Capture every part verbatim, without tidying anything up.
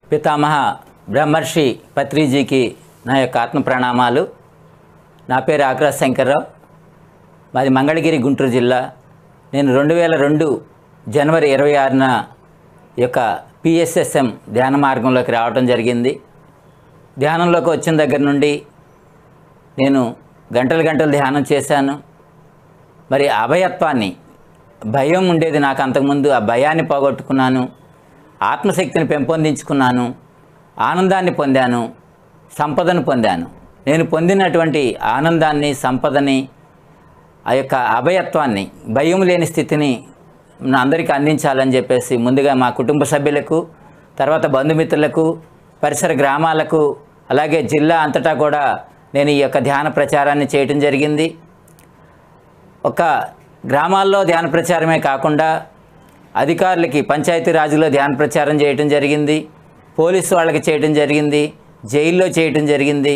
పితామహ బ్రహ్మర్షి పత్రిజీకి నా యొక్క ఆత్మ ప్రణామాలు. నా పేరు ఆగ్రా శంకర్రావు. మాది మంగళగిరి, గుంటూరు జిల్లా. నేను రెండు వేల రెండు జనవరి ఇరవై ఆరున యొక్క పిఎస్ఎస్ఎం ధ్యాన మార్గంలోకి రావడం జరిగింది. ధ్యానంలోకి వచ్చిన దగ్గర నుండి నేను గంటలు గంటలు ధ్యానం చేశాను. మరి అభయత్వాన్ని, భయం ఉండేది నాకు అంతకుముందు, ఆ భయాన్ని పోగొట్టుకున్నాను. ఆత్మశక్తిని పెంపొందించుకున్నాను. ఆనందాన్ని పొందాను, సంపదను పొందాను. నేను పొందినటువంటి ఆనందాన్ని, సంపదని, ఆ యొక్క అభయత్వాన్ని, భయం లేని స్థితిని అందరికీ అందించాలని చెప్పేసి ముందుగా మా కుటుంబ సభ్యులకు, తర్వాత బంధుమిత్రులకు, పరిసర గ్రామాలకు, అలాగే జిల్లా అంతటా కూడా నేను ఈ యొక్క ధ్యాన ప్రచారాన్ని చేయటం జరిగింది. ఒక గ్రామాల్లో ధ్యాన ప్రచారమే కాకుండా అధికారులకి పంచాయతీరాజ్లో ధ్యాన ప్రచారం చేయటం జరిగింది. పోలీసు వాళ్ళకి చేయటం జరిగింది. జైల్లో చేయటం జరిగింది.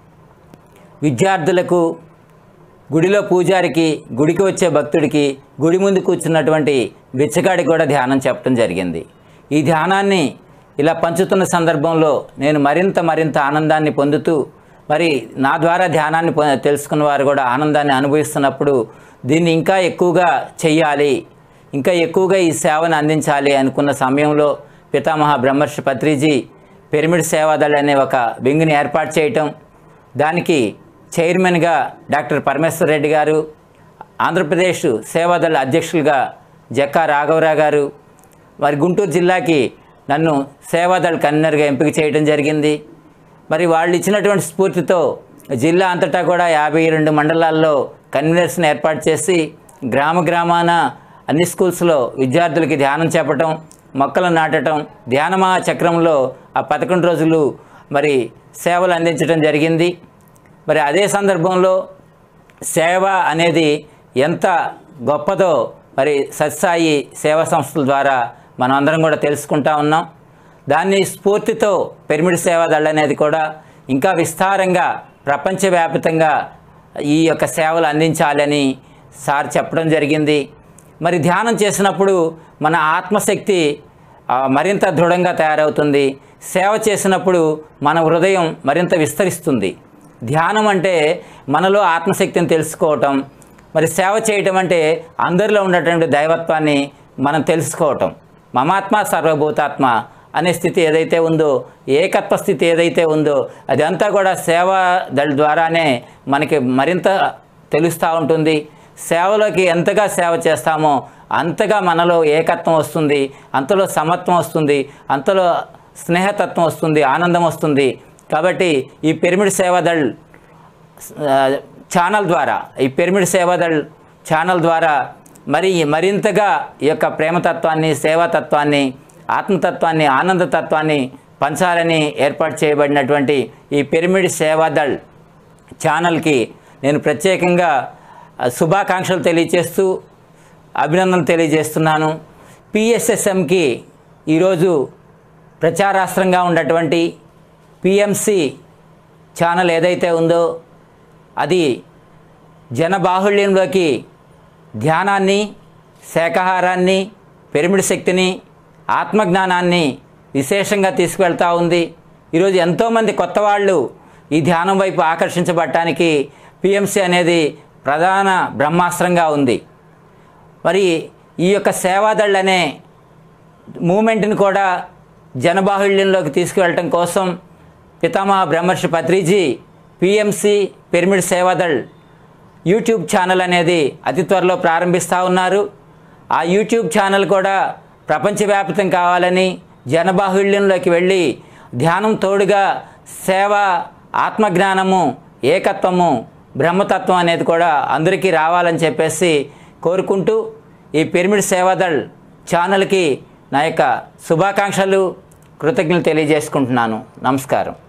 విద్యార్థులకు, గుడిలో పూజారికి, గుడికి వచ్చే భక్తుడికి, గుడి ముందు కూర్చున్నటువంటి బిచ్చగాడికి కూడా ధ్యానం చెప్పడం జరిగింది. ఈ ధ్యానాన్ని ఇలా పంచుతున్న సందర్భంలో నేను మరింత మరింత ఆనందాన్ని పొందుతూ, మరి నా ద్వారా ధ్యానాన్ని తెలుసుకున్న వారు కూడా ఆనందాన్ని అనుభవిస్తున్నప్పుడు దీన్ని ఇంకా ఎక్కువగా చెయ్యాలి, ఇంకా ఎక్కువగా ఈ సేవను అందించాలి అనుకున్న సమయంలో పితామహ బ్రహ్మర్షి పత్రిజీ పిరమిడ్ సేవాదళ్ అనే ఒక వింగ్ని ఏర్పాటు చేయటం, దానికి చైర్మన్గా డాక్టర్ పరమేశ్వర్ రెడ్డి గారు, ఆంధ్రప్రదేశ్ సేవాదళ అధ్యక్షులుగా జక్కా రాఘవరావు గారు, మరి గుంటూరు జిల్లాకి నన్ను సేవాదళ్ కన్వీనర్గా ఎంపిక చేయడం జరిగింది. మరి వాళ్ళు ఇచ్చినటువంటి స్ఫూర్తితో జిల్లా అంతటా కూడా యాభై రెండు మండలాల్లో కన్వీనర్స్ని ఏర్పాటు చేసి గ్రామ గ్రామాన అన్ని స్కూల్స్లో విద్యార్థులకి ధ్యానం చెప్పటం, మొక్కలు నాటటం, ధ్యానమా చక్రంలో ఆ పదకొండు రోజులు మరి సేవలు అందించడం జరిగింది. మరి అదే సందర్భంలో సేవ అనేది ఎంత గొప్పదో మరి సత్సాయి సేవా సంస్థల ద్వారా మనం అందరం కూడా తెలుసుకుంటా ఉన్నాం. దాన్ని స్ఫూర్తితో పిరమిడ్ సేవాదళ్ అనేది కూడా ఇంకా విస్తారంగా ప్రపంచవ్యాప్తంగా ఈ యొక్క సేవలు అందించాలని సార్ చెప్పడం జరిగింది. మరి ధ్యానం చేసినప్పుడు మన ఆత్మశక్తి మరింత దృఢంగా తయారవుతుంది. సేవ చేసినప్పుడు మన హృదయం మరింత విస్తరిస్తుంది. ధ్యానం అంటే మనలో ఆత్మశక్తిని తెలుసుకోవటం, మరి సేవ చేయటం అంటే అందరిలో ఉన్నటువంటి దైవత్వాన్ని మనం తెలుసుకోవటం. మమాత్మ సర్వభూతాత్మ అనే స్థితి ఏదైతే ఉందో, ఏకత్వ స్థితి ఏదైతే ఉందో, అదంతా కూడా సేవా దళ ద్వారానే మనకి మరింత తెలుస్తూ ఉంటుంది. సేవలోకి ఎంతగా సేవ చేస్తామో అంతగా మనలో ఏకత్వం వస్తుంది, అంతలో సమత్వం వస్తుంది, అంతలో స్నేహతత్వం వస్తుంది, ఆనందం వస్తుంది. కాబట్టి ఈ పిరమిడ్ సేవాదళ్ ఛానల్ ద్వారా, ఈ పిరమిడ్ సేవాదళ్ ఛానల్ ద్వారా మరి మరింతగా ఈ యొక్క ప్రేమతత్వాన్ని, సేవాతత్వాన్ని, ఆత్మతత్వాన్ని, ఆనందతత్వాన్ని పంచాలని ఏర్పాటు చేయబడినటువంటి ఈ పిరమిడ్ సేవాదళ్ ఛానల్కి నేను ప్రత్యేకంగా శుభాకాంక్షలు తెలియజేస్తూ అభినందనలు తెలియజేస్తున్నాను. పిఎస్ఎస్ఎంకి ఈరోజు ప్రచారాస్త్రంగా ఉన్నటువంటి పిఎంసి ఛానల్ ఏదైతే ఉందో అది జనబాహుళ్యంలోకి ధ్యానాన్ని, శాకాహారాన్ని, పిరమిడ్ శక్తిని, ఆత్మజ్ఞానాన్ని విశేషంగా తీసుకువెళ్తూ ఉంది. ఈరోజు ఎంతోమంది కొత్త వాళ్ళు ఈ ధ్యానం వైపు ఆకర్షించబడటానికి పిఎంసి అనేది ప్రధాన బ్రహ్మాస్త్రంగా ఉంది. మరి ఈ యొక్క సేవాదళ్ అనే మూమెంట్ని కూడా జనబాహుళ్యంలోకి తీసుకువెళ్ళటం కోసం పితామహ Brahmarshi Patriji PMC pyramid Sevadal YouTube channel అనేది అతి త్వరలో ప్రారంభిస్తూ ఉన్నారు. ఆ యూట్యూబ్ ఛానల్ కూడా ప్రపంచవ్యాప్తం కావాలని, జనబాహుళ్యంలోకి వెళ్ళి ధ్యానం తోడుగా సేవ, ఆత్మజ్ఞానము, ఏకత్వము, బ్రహ్మతత్వం అనేది కూడా అందరికీ రావాలని చెప్పేసి కోరుకుంటూ ఈ పిరమిడ్ సేవాదళ్ ఛానల్కి నా యొక్క శుభాకాంక్షలు, కృతజ్ఞతలు తెలియజేసుకుంటున్నాను. నమస్కారం.